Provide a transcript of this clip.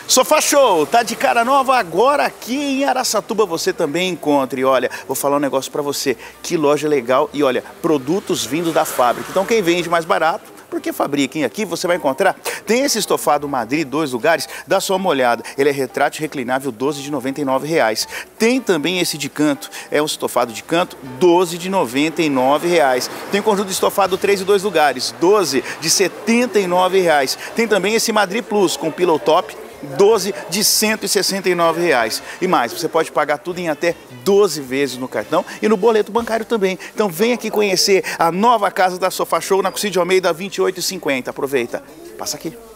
Sofá Show, tá de cara nova agora aqui em Araçatuba, você também encontra. E olha, vou falar um negócio pra você, que loja legal e olha, produtos vindos da fábrica. Então quem vende mais barato, porque fabrica, hein? Aqui você vai encontrar, tem esse estofado Madrid, 2 lugares, dá só uma olhada. Ele é retrátil reclinável, 12 de R$ 99,00. Tem também esse de canto, é um estofado de canto, 12 de R$ 99,00. Tem conjunto de estofado 3 e 2 lugares, 12 de R$ 79,00. Tem também esse Madrid Plus com pillow top, 12 de R$ 169,00. E mais, você pode pagar tudo em até 12 vezes no cartão e no boleto bancário também. Então vem aqui conhecer a nova casa da Sofá Show na Cusídio Almeida 2850. Aproveita, passa aqui.